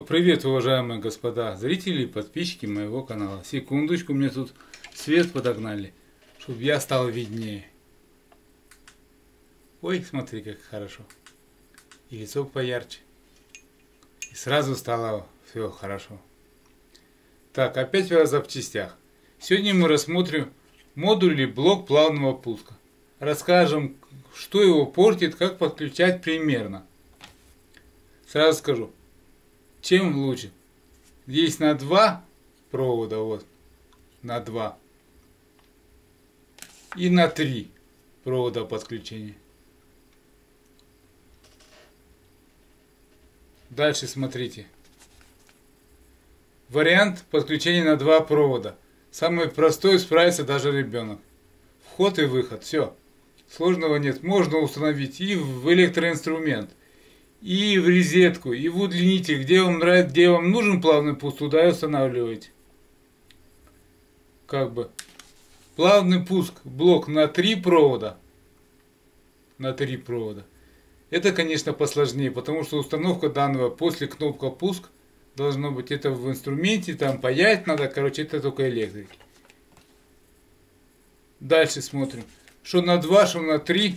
Привет, уважаемые господа зрители и подписчики моего канала. Секундочку, мне тут свет подогнали, чтобы я стал виднее. Ой, смотри, как хорошо. И лицо поярче. И сразу стало все хорошо. Так, опять о запчастях. Сегодня мы рассмотрим модуль или блок плавного пуска. Расскажем, что его портит, как подключать примерно. Сразу скажу, чем лучше. Есть на 2 провода, вот, на 2. И на 3 провода подключения. Дальше смотрите. Вариант подключения на 2 провода. Самый простой, справится даже ребенок. Вход и выход, все. Сложного нет. Можно установить и в электроинструмент, и в розетку, и в удлинитель. Где вам нравится, где вам нужен плавный пуск, туда и устанавливаете. Как бы. Плавный пуск, блок на 3 провода. На 3 провода. Это, конечно, посложнее, потому что установка данного после кнопка пуск должно быть это в инструменте, там паять надо, короче, это только электрики. Дальше смотрим. Что на 2, что на 3.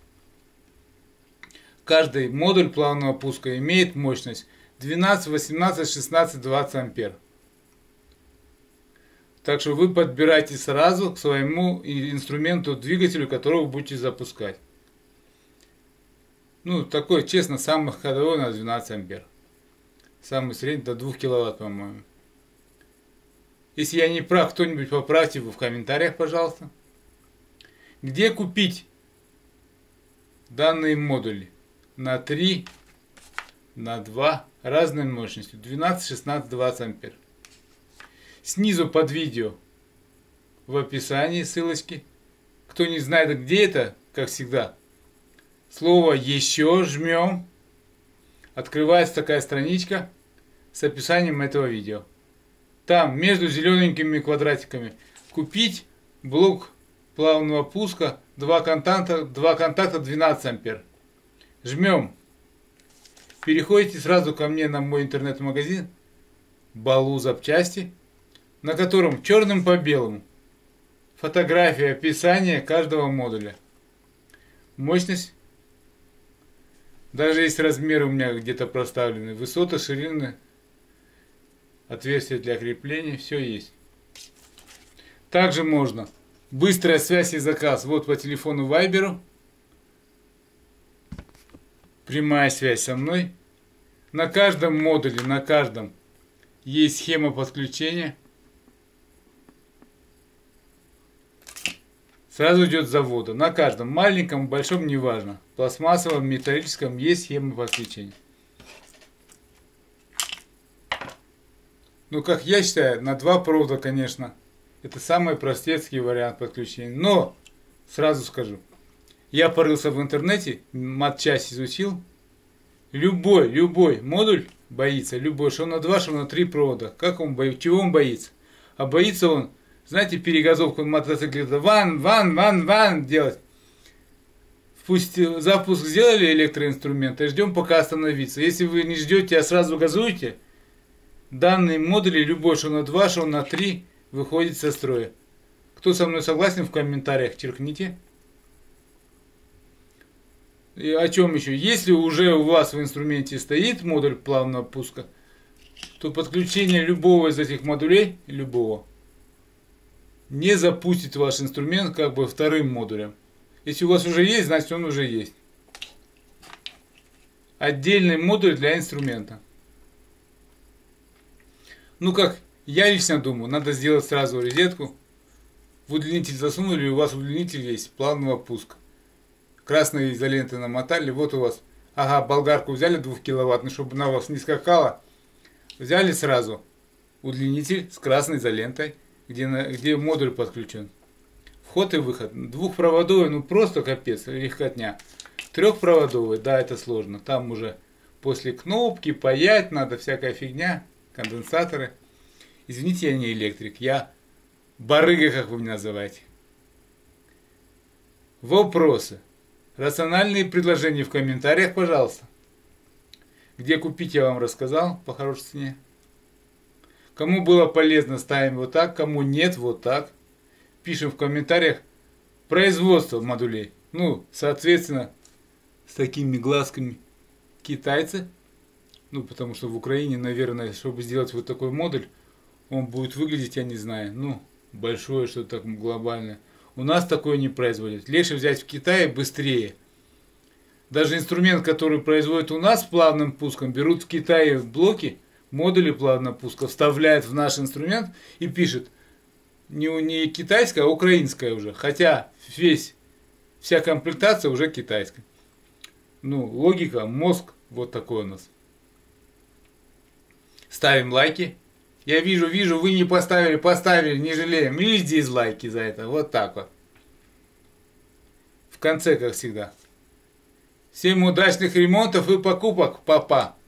Каждый модуль плавного пуска имеет мощность 12, 18, 16, 20 ампер. Так что вы подбирайте сразу к своему инструменту, двигателю, которого вы будете запускать. Ну, такой, честно, самый ходовой на 12 ампер. Самый средний до 2 киловатт, по-моему. Если я не прав, кто-нибудь поправьте в комментариях, пожалуйста. Где купить данные модули? На 3, на 2, разной мощностью. 12, 16, 20 ампер. Снизу под видео в описании ссылочки. Кто не знает, где это, как всегда, слово «Еще» жмем. Открывается такая страничка с описанием этого видео. Там между зелененькими квадратиками купить блок плавного пуска 2 контакта 12 ампер. Жмем. Переходите сразу ко мне на мой интернет-магазин Балу запчасти, на котором черным по белому фотография, описание каждого модуля. Мощность. Даже есть размеры у меня где-то проставлены. Высота, ширины, отверстия для крепления. Все есть. Также можно быстрая связь и заказ. Вот по телефону Вайберу. Прямая связь со мной. На каждом модуле, на каждом есть схема подключения. Сразу идет с завода. На каждом, маленьком, большом, неважно. Пластмассовом, металлическом есть схема подключения. Ну, как я считаю, на 2 провода, конечно, это самый простецкий вариант подключения. Но, сразу скажу, я порылся в интернете, матчасть изучил. Любой модуль боится, любой, что на 2, что на 3 провода. Как он боится? Чего он боится? А боится он, знаете, перегазовку мотоциклета, ван делать. Запуск сделали электроинструмента, ждем пока остановится. Если вы не ждете, а сразу газуете, данные модули, любой, что на 2, что на 3, выходит со строя. Кто со мной согласен, в комментариях черкните. И о чем еще? Если уже у вас в инструменте стоит модуль плавного пуска, то подключение любого из этих модулей, любого, не запустит ваш инструмент как бы вторым модулем. Если у вас уже есть, значит он уже есть. Отдельный модуль для инструмента. Ну как, я лично думаю, надо сделать сразу розетку. В удлинитель засунули, у вас удлинитель есть плавного пуска. Красной изолентой намотали, вот у вас. Ага, болгарку взяли 2 киловаттную, чтобы на вас не скакала. Взяли сразу удлинитель с красной изолентой, где модуль подключен. Вход и выход. 2-проводовый, ну просто капец, легкотня. 3-проводовый, да, это сложно. Там уже после кнопки паять надо, всякая фигня, конденсаторы. Извините, я не электрик, я барыга, как вы меня называете. Вопросы. Рациональные предложения в комментариях, пожалуйста. Где купить, я вам рассказал по хорошей цене. Кому было полезно, ставим вот так, кому нет, вот так. Пишем в комментариях производство модулей. Ну, соответственно, с такими глазками китайцы. Ну, потому что в Украине, наверное, чтобы сделать вот такой модуль, он будет выглядеть, я не знаю, ну, большое, что-то так глобальное. У нас такое не производят. Легче взять в Китае быстрее. Даже инструмент, который производят у нас с плавным пуском, берут в Китае блоки, модули плавного пуска, вставляют в наш инструмент и пишет не китайская, а украинская уже. Хотя вся комплектация уже китайская. Ну, логика, мозг вот такой у нас. Ставим лайки. Я вижу, вы не поставили, не жалеем. Или дизлайки за это. Вот так вот. В конце, как всегда. Всем удачных ремонтов и покупок, папа.